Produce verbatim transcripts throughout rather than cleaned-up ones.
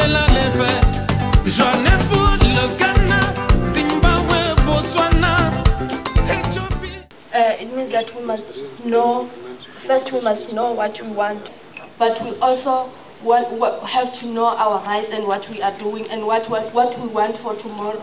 Johannesburg, le Ghana, Zimbabwe, Botswana, Ethiopia. Uh, it means that we must know, first we must know what we want, but we also want, what, have to know our rights and what we are doing and what, what, what we want for tomorrow.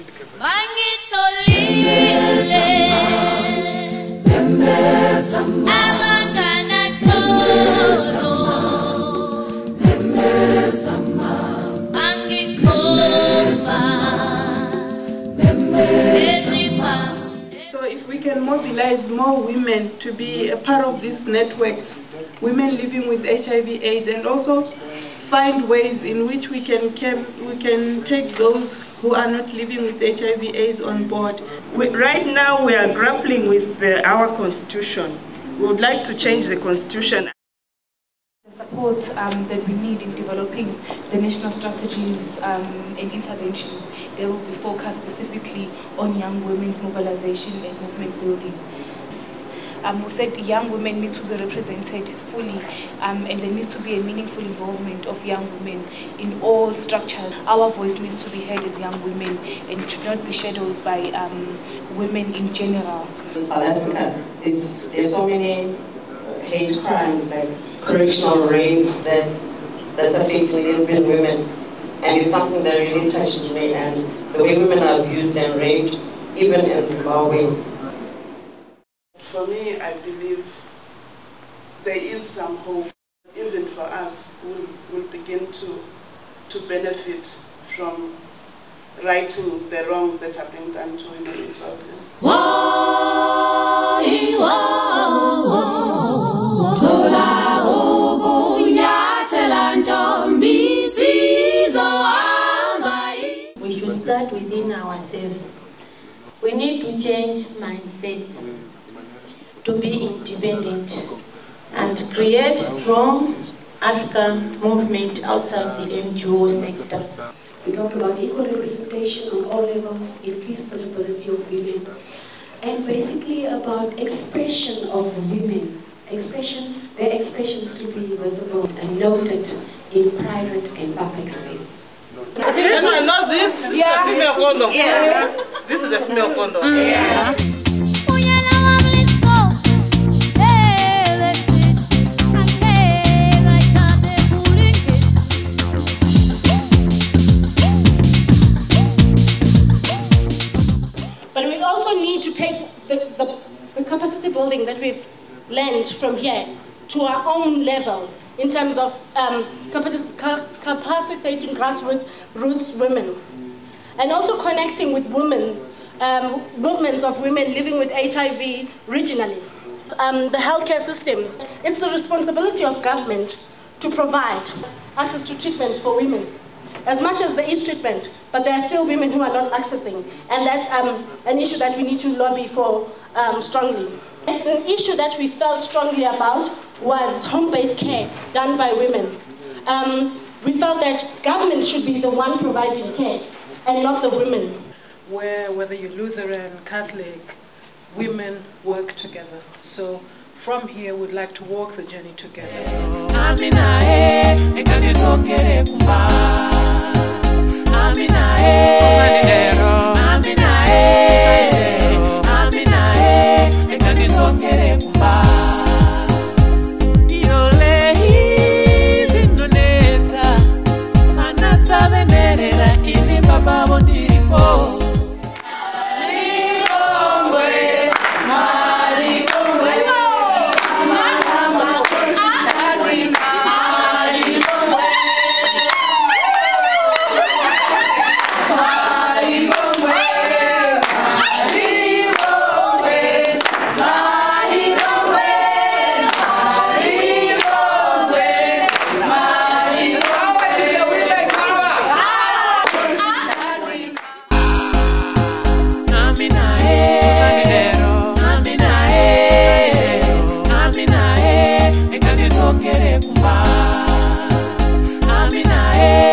So if we can mobilize more women to be a part of this network, women living with H I V AIDS, and also find ways in which we can, can, we can take those who are not living with H I V AIDS on board. We, right now we are grappling with uh, our constitution. We would like to change the constitution. The support um, that we need in developing the national strategies um, and interventions, they will be focused specifically on young women's mobilization and movement building. Um, we said the young women need to be represented fully um, and there needs to be a meaningful involvement of young women in all structures. Our voice needs to be heard as young women and it should not be shadowed by um, women in general. In South Africa, there's so many hate crimes like correctional rapes that, that affect lesbian women, and it's something that really touches me, and the way women are abused and raped, even in Zimbabwe. For me, I believe there is some hope, even for us, we'll, we'll begin to, to benefit from righting the wrongs that have been done to women in South We should start within ourselves. We need to change mindset to be independent and create a strong African movement outside the N G O sector. We talk about equal representation on all levels, increased possibility of women, and basically about expression of women. Expression, their expressions to be visible and noted in private and public space. I know this. This yeah. is a female condom. Yeah. This is a female condom. Mm. Yeah. But we also need to take the, the, the capacity building that we've learned from here to our own level in terms of um, capacitating grassroots roots women, and also connecting with women, um, movements of women living with H I V regionally. Um, the healthcare system, it's the responsibility of government to provide access to treatment for women. As much as there is treatment, but there are still women who are not accessing, and that's um, an issue that we need to lobby for um, strongly. An issue that we felt strongly about was home-based care done by women. Um, we felt that government should be the one providing care and not the women. Where whether you're Lutheran, Catholic, women work together. So from here we'd like to walk the journey together. Amina, eh.